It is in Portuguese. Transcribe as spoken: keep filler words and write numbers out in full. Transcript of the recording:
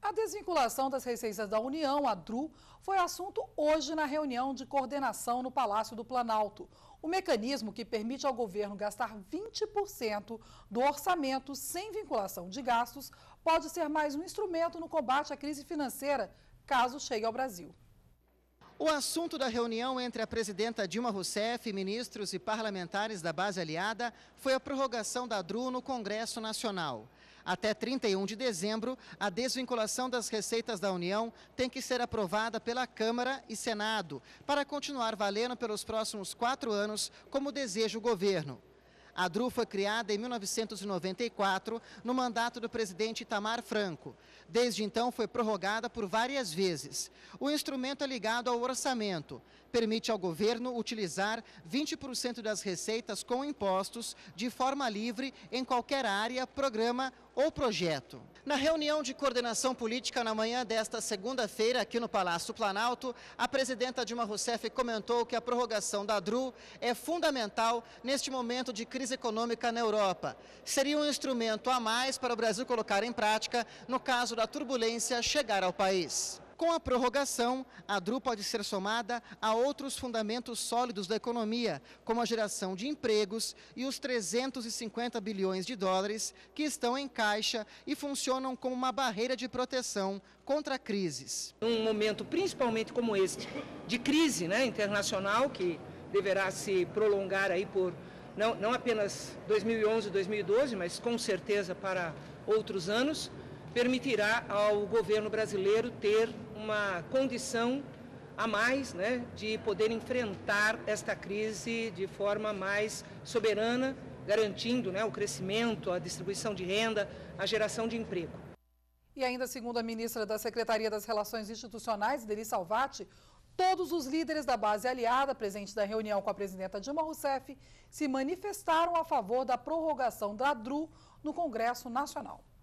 A desvinculação das receitas da União, a D R U, foi assunto hoje na reunião de coordenação no Palácio do Planalto. O mecanismo que permite ao governo gastar vinte por cento do orçamento sem vinculação de gastos pode ser mais um instrumento no combate à crise financeira, caso chegue ao Brasil. O assunto da reunião entre a presidenta Dilma Rousseff, ministros e parlamentares da base aliada foi a prorrogação da D R U no Congresso Nacional. Até trinta e um de dezembro, a desvinculação das receitas da União tem que ser aprovada pela Câmara e Senado, para continuar valendo pelos próximos quatro anos, como deseja o governo. A D R U foi criada em mil novecentos e noventa e quatro, no mandato do presidente Itamar Franco. Desde então, foi prorrogada por várias vezes. O instrumento é ligado ao orçamento. Permite ao governo utilizar vinte por cento das receitas com impostos de forma livre em qualquer área, programa ou projeto. Na reunião de coordenação política na manhã desta segunda-feira, aqui no Palácio Planalto, a presidenta Dilma Rousseff comentou que a prorrogação da D R U é fundamental neste momento de crise econômica na Europa. Seria um instrumento a mais para o Brasil colocar em prática no caso da turbulência chegar ao país. Com a prorrogação, a D R U pode ser somada a outros fundamentos sólidos da economia, como a geração de empregos e os trezentos e cinquenta bilhões de dólares que estão em caixa e funcionam como uma barreira de proteção contra crises. Um momento principalmente como este, de crise, né, internacional, que deverá se prolongar aí por não, não apenas dois mil e onze, dois mil e doze, mas com certeza para outros anos, permitirá ao governo brasileiro ter uma condição a mais, né, de poder enfrentar esta crise de forma mais soberana, garantindo, né, o crescimento, a distribuição de renda, a geração de emprego. E ainda segundo a ministra da Secretaria das Relações Institucionais, Ideri Salvati, todos os líderes da base aliada presentes na reunião com a presidenta Dilma Rousseff se manifestaram a favor da prorrogação da D R U no Congresso Nacional.